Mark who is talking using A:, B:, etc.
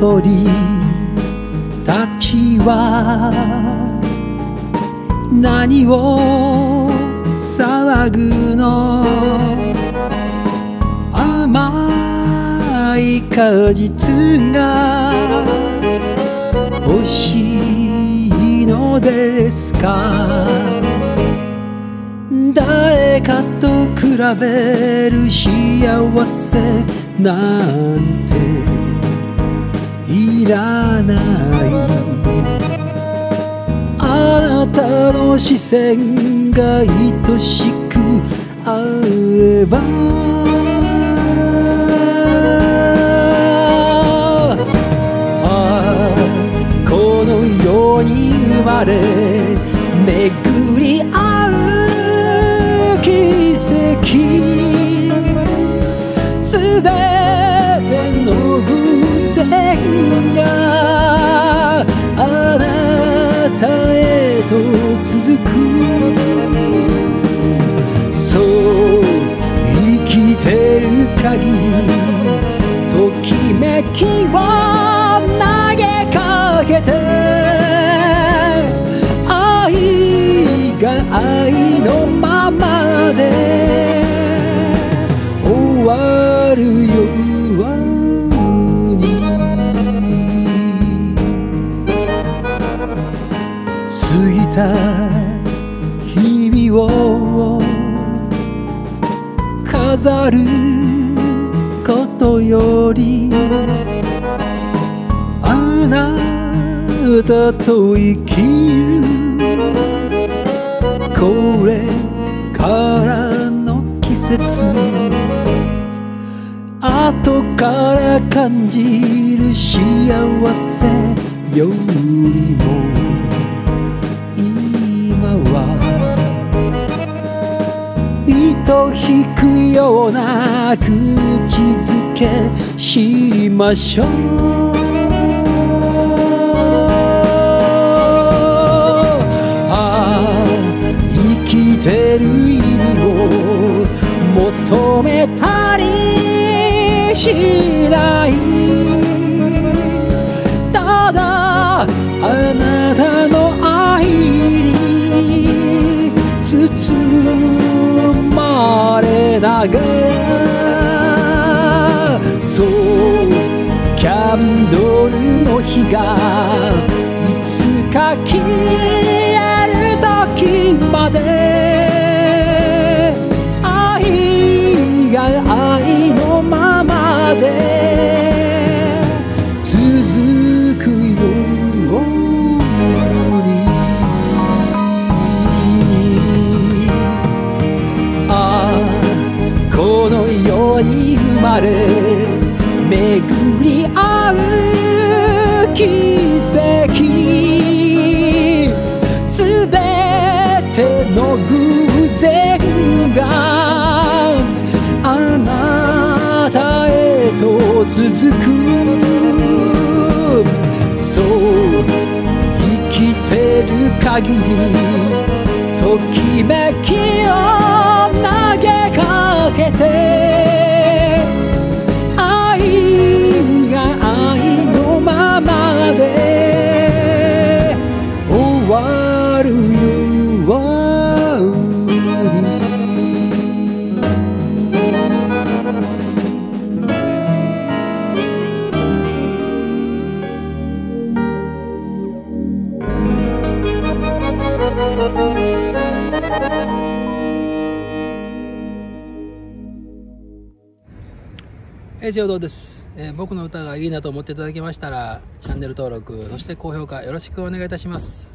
A: 鳥たちは何を騒ぐの。甘い果実が欲しいのですか。誰かと比べる幸せなんていらない。あなたの視線が愛しくあれば。この世に生まれ巡り合う奇跡、すべての偶然があなたへと続く。そう生きてる限りときめきを投げかけて、愛が愛のままで終わるように。過ぎた日々を飾ることより、あなたと生きるこれからの季節、後から感じる幸せよりも今は糸引くような口づけしましょう。生きてる意味を求めたりしない。ただあなたの愛に包まれながら、そうキャンドルの火がいつか消える時まで、愛が愛のままで続くように。この世に生まれ巡り合う奇跡、すべての偶然があなたへと続く。そう生きてる限りときめきを投げかけて、愛が愛のままで終わるように。
B: ジオドです。僕の歌がいいなと思っていただけましたらチャンネル登録、そして高評価よろしくお願いいたします。